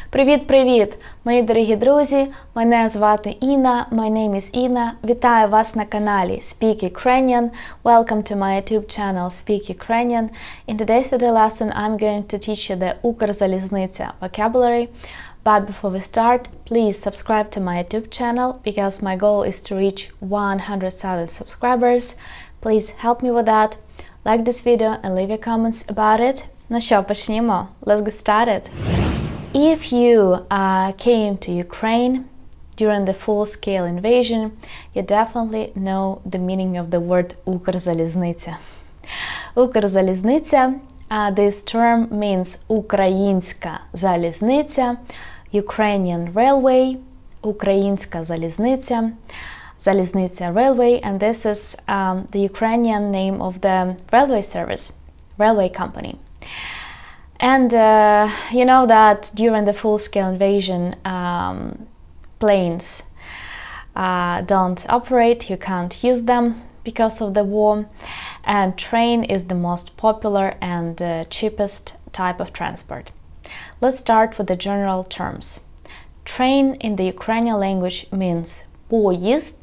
Привіт-привіт, мої дорогі друзі! Мене звати Інна, my name is Інна. Вітаю вас на каналі Speak Ukrainian. Welcome to my YouTube channel Speak Ukrainian. In today's video lesson, I'm going to teach you the Укрзалізниця vocabulary. But before we start, please subscribe to my YouTube channel because my goal is to reach 100,000 subscribers. Please help me with that. Like this video and leave your comments about it. Ну що, почнімо. Let's get started. If you came to Ukraine during the full-scale invasion, you definitely know the meaning of the word Укрзалізниця. Укрзалізниця, this term means Українська залізниця, Ukrainian railway, Українська залізниця, Залізниця railway, and this is the Ukrainian name of the railway service, railway company. And you know that during the full-scale invasion, planes don't operate, you can't use them because of the war, and train is the most popular and cheapest type of transport. Let's start with the general terms. Train in the Ukrainian language means поїзд,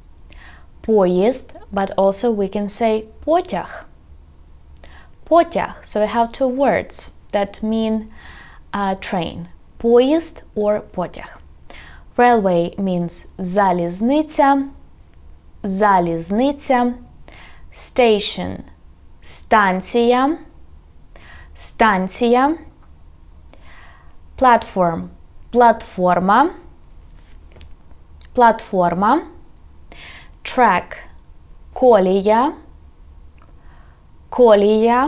but also we can say потяг. Потяг, so we have two words that mean train, поїзд or потяг. Railway means залізниця, залізниця, station, станція, станція, platform, платформа, платформа, track, колія, колія,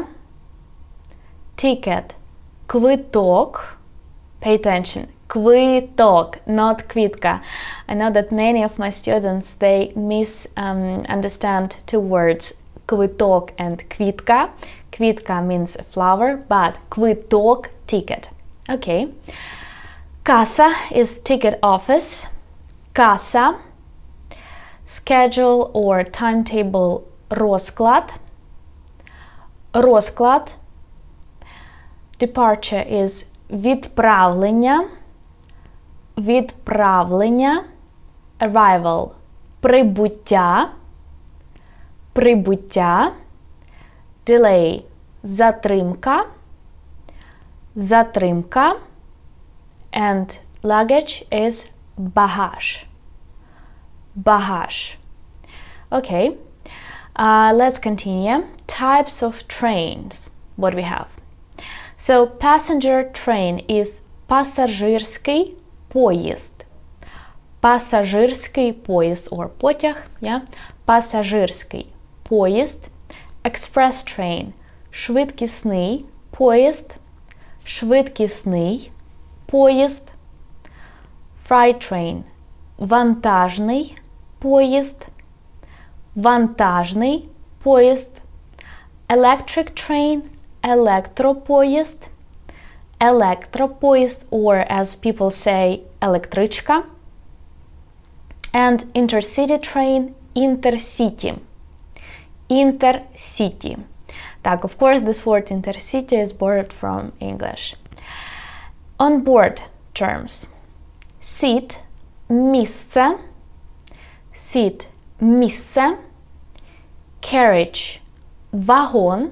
ticket, квиток, pay attention, квиток, not квітка. I know that many of my students, they misunderstand two words, квиток and квітка. Квітка means a flower, but квиток, ticket. Okay. Каса is ticket office. Каса. Schedule or timetable, розклад. Розклад. Departure is відправлення. Відправлення. Arrival, прибуття. Прибуття. Delay, затримка. Затримка. And luggage is багаж. Багаж. Okay. Let's continue. Types of trains. What we have. So passenger train is пасажирський поїзд. Пасажирський поїзд or потяг. Yeah? Пасажирський поїзд. Express train. Швидкісний поїзд. Швидкісний поїзд. Freight train. Вантажний поїзд. Вантажний поїзд. Electric train. Електропоїзд. Електропоїзд, or as people say, електричка. And intercity train, intercity. Intercity. Так, of course, this word intercity is borrowed from English. On board terms. Seat, місце. Seat, місце. Carriage, вагон.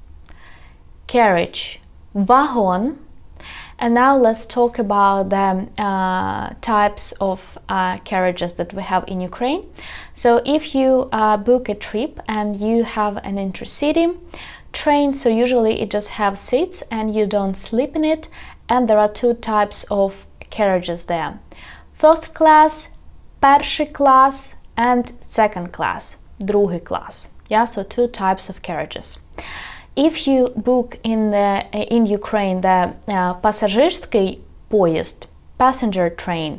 Carriage, wagon. And now let's talk about the types of carriages that we have in Ukraine. So if you book a trip and you have an intercity train, so usually it just have seats and you don't sleep in it, and there are two types of carriages there. First class, перший клас, and second class, другий клас. Yeah, so two types of carriages. If you book in Ukraine the пасажирський поїзд, passenger train,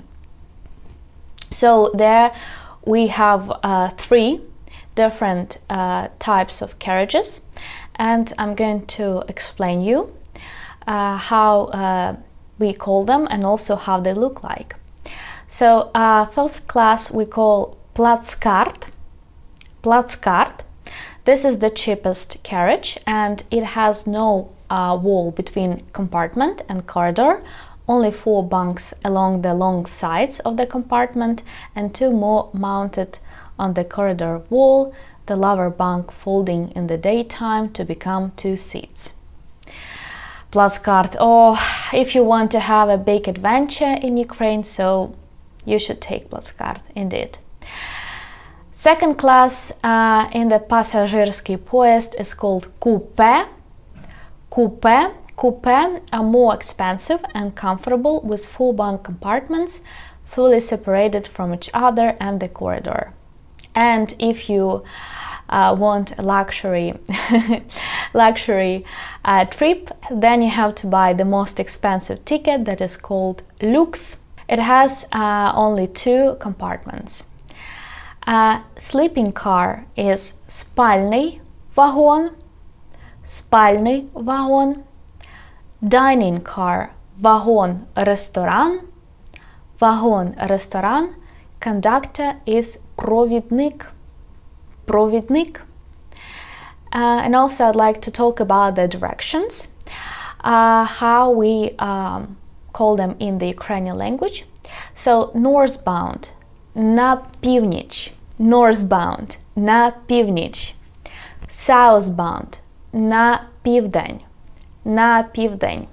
so there we have three different types of carriages, and I'm going to explain you how we call them and also how they look like. So first class we call плацкарт. Плацкарт. This is the cheapest carriage, and it has no wall between compartment and corridor. only 4 bunks along the long sides of the compartment and 2 more mounted on the corridor wall, the lower bunk folding in the daytime to become 2 seats. Плацкарт. Oh, if you want to have a big adventure in Ukraine, so you should take Плацкарт, indeed. Second class in the пасажирський поезд is called coupe. Coupe. Coupe are more expensive and comfortable with 4 bunk compartments fully separated from each other and the corridor. And if you want a luxury trip, then you have to buy the most expensive ticket that is called Lux. It has only 2 compartments. Sleeping car is спальний вагон, спальний вагон. Dining car, вагон-ресторан, вагон-ресторан. Conductor is провідник, провідник. And also I'd like to talk about the directions, how we call them in the Ukrainian language. So northbound, на північ, northbound, на північ. Southbound, на південь, на південь.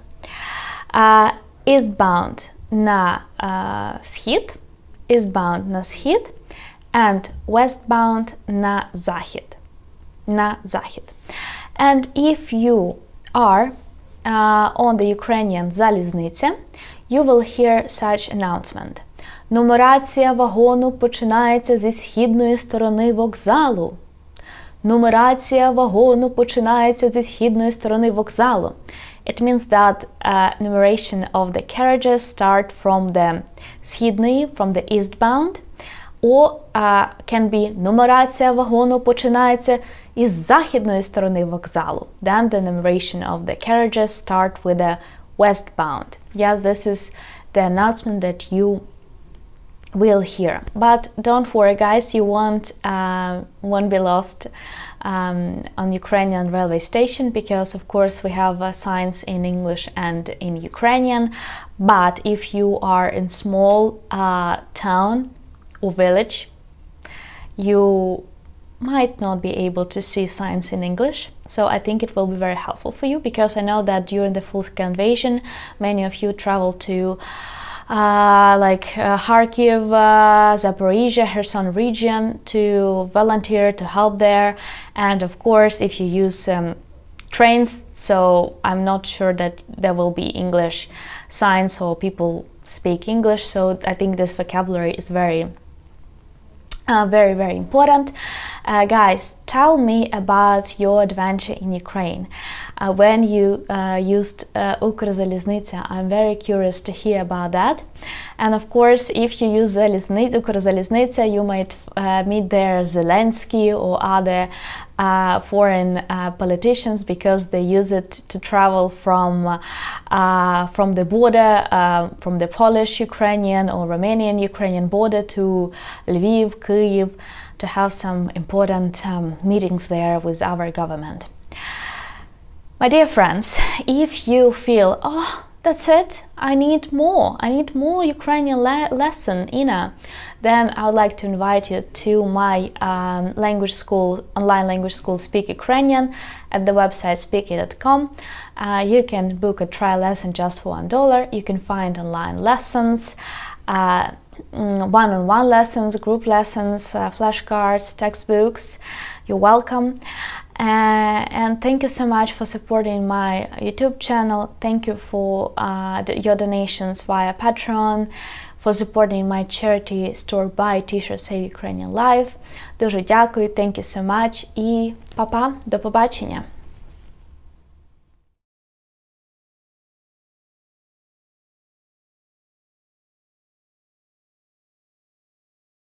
Eastbound, на схід, eastbound на схід, and westbound на захід, на захід. And if you are on the Ukrainian залізниця, you will hear such announcement. Нумерація вагону починається зі східної сторони вокзалу. Нумерація вагону починається зі східної сторони вокзалу. It means that numeration of the carriages start from the східної, from the eastbound, or can be нумерація вагону починається із західної сторони вокзалу. Then the numeration of the carriages start with the westbound. Yes, this is the announcement that you will hear. But don't worry, guys, you won't be lost on Ukrainian railway station, because of course we have signs in English and in Ukrainian. But if you are in small town or village, you might not be able to see signs in English. So I think it will be very helpful for you, because I know that during the full-scale invasion many of you travel to Kharkiv, Zaporizhia, Kherson region to volunteer, to help there. And of course, if you use trains, so I'm not sure that there will be English signs or people speak English. So I think this vocabulary is very important. Guys, tell me about your adventure in Ukraine. When you used Укрзалізниця, I'm very curious to hear about that. And of course, if you use Укрзалізниця, you might meet there Zelensky or other foreign politicians, because they use it to travel from the border, from the Polish-Ukrainian or Romanian-Ukrainian border to Lviv, Kyiv, to have some important meetings there with our government. My dear friends, if you feel, oh, that's it, I need more Ukrainian lesson, Ina, then I would like to invite you to my language school, online language school, Speak Ukrainian, at the website speaky.com. You can book a trial lesson just for $1. You can find online lessons, one-on-one lessons, group lessons, flashcards, textbooks. You're welcome. And thank you so much for supporting my YouTube channel. Thank you for your donations via Patreon, for supporting my charity store by T-shirt Save Ukrainian Life. Дуже дякую, thank you so much, і па-па, до побачення!